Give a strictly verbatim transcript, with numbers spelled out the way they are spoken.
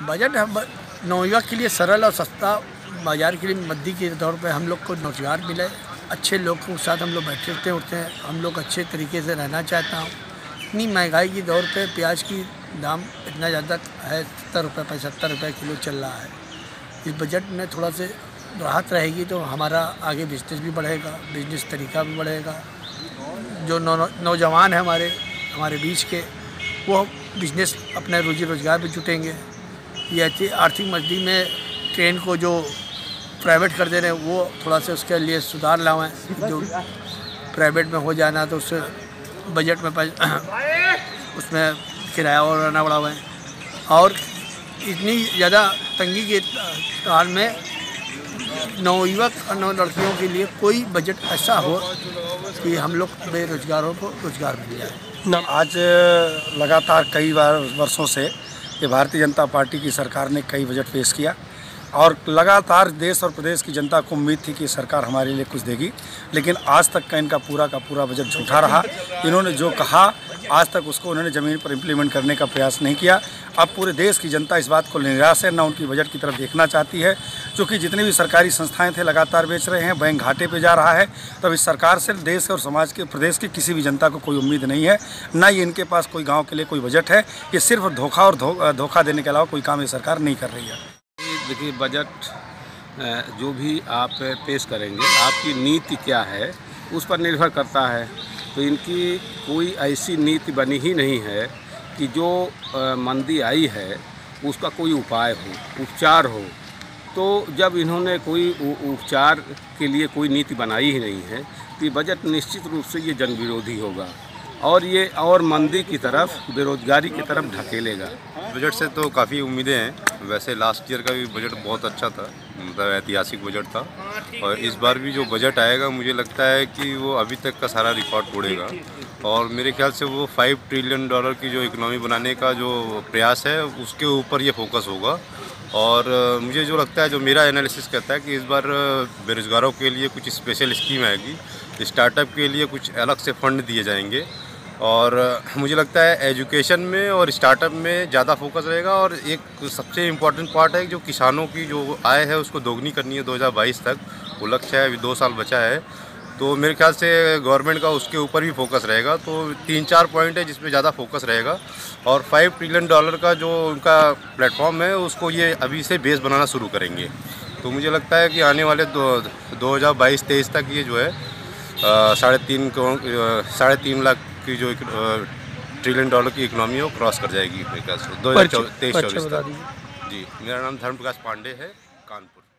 Budget हम नौयुवक के लिए सरल और सस्ता, बाजार के लिए मद्दी के तौर पे हम लोग को रोजगार मिले, अच्छे लोगों के साथ हम लोग बैठते उठते हैं, हम लोग अच्छे तरीके से रहना चाहता हूँ। इतनी महंगाई के दौर पे प्याज की दाम इतना ज़्यादा है, सत्तर रुपये पचहत्तर रुपये किलो चल रहा है। इस बजट में थोड़ा से राहत रहेगी तो हमारा आगे बिजनेस भी बढ़ेगा, बिजनेस तरीका भी बढ़ेगा। जो नौ नौजवान हैं हमारे हमारे बीच के, वो बिजनेस अपने रोजी रोजगार में जुटेंगे। ये अच्छी आर्थिक मजदी में ट्रेन को जो प्राइवेट कर दे रहे हैं वो थोड़ा सा उसके लिए सुधार लाएं। जो प्राइवेट में हो जाना तो उससे बजट में उसमें किराया और रहना बढ़ा हुआ है। और इतनी ज़्यादा तंगी के काल में नवयुवक और नव लड़कियों के लिए कोई बजट ऐसा हो कि हम लोग बेरोजगारों को रोजगार मिल जाए। आज लगातार कई बार वर्षों से ये भारतीय जनता पार्टी की सरकार ने कई बजट पेश किया और लगातार देश और प्रदेश की जनता को उम्मीद थी कि सरकार हमारे लिए कुछ देगी, लेकिन आज तक का इनका पूरा का पूरा बजट झूठा रहा। इन्होंने जो कहा आज तक उसको उन्होंने ज़मीन पर इम्प्लीमेंट करने का प्रयास नहीं किया। अब पूरे देश की जनता इस बात को निराश है, न उनकी बजट की तरफ देखना चाहती है, क्योंकि जितनी भी सरकारी संस्थाएं थे लगातार बेच रहे हैं, बैंक घाटे पे जा रहा है। तब इस सरकार से देश और समाज के प्रदेश की किसी भी जनता को कोई उम्मीद नहीं है, ना ही इनके पास कोई गाँव के लिए कोई बजट है। ये सिर्फ धोखा और धोखा देने के अलावा कोई काम ये सरकार नहीं कर रही है। देखिए, बजट जो भी आप पेश करेंगे, आपकी नीति क्या है उस पर निर्भर करता है। तो इनकी कोई ऐसी नीति बनी ही नहीं है कि जो मंदी आई है उसका कोई उपाय हो, उपचार हो। तो जब इन्होंने कोई उपचार के लिए कोई नीति बनाई ही नहीं है तो ये बजट निश्चित रूप से ये जन विरोधी होगा और ये और मंदी की तरफ, बेरोजगारी की तरफ ढकेलेगा। बजट से तो काफ़ी उम्मीदें हैं। वैसे लास्ट ईयर का भी बजट बहुत अच्छा था, मतलब ऐतिहासिक बजट था, और इस बार भी जो बजट आएगा मुझे लगता है कि वो अभी तक का सारा रिकॉर्ड तोड़ेगा। और मेरे ख्याल से वो फाइव ट्रिलियन डॉलर की जो इकोनॉमी बनाने का जो प्रयास है उसके ऊपर ये फोकस होगा। और मुझे जो लगता है, जो मेरा एनालिसिस कहता है कि इस बार बेरोज़गारों के लिए कुछ स्पेशल स्कीम आएगी, स्टार्टअप के लिए कुछ अलग से फंड दिए जाएंगे, और मुझे लगता है एजुकेशन में और स्टार्टअप में ज़्यादा फोकस रहेगा। और एक सबसे इम्पॉर्टेंट पार्ट है जो किसानों की जो आय है उसको दोगुनी करनी है दो हज़ार बाईस तक, वो लक्ष्य है। अभी दो साल बचा है, तो मेरे ख्याल से गवर्नमेंट का उसके ऊपर भी फोकस रहेगा। तो तीन चार पॉइंट है जिसमें ज़्यादा फोकस रहेगा। और फाइव ट्रिलियन डॉलर का जो उनका प्लेटफॉर्म है उसको ये अभी से बेस बनाना शुरू करेंगे। तो मुझे लगता है कि आने वाले दो दो हज़ार बाईस तेईस तक ये जो है साढ़े तीन साढ़े तीन लाख की जो ट्रिलियन डॉलर की इकोनॉमी है वो क्रॉस कर जाएगी मेरे ख्याल से दो हज़ार तेईस चौबीस तक। जी, मेरा नाम धर्म प्रकाश पांडे है, कानपुर।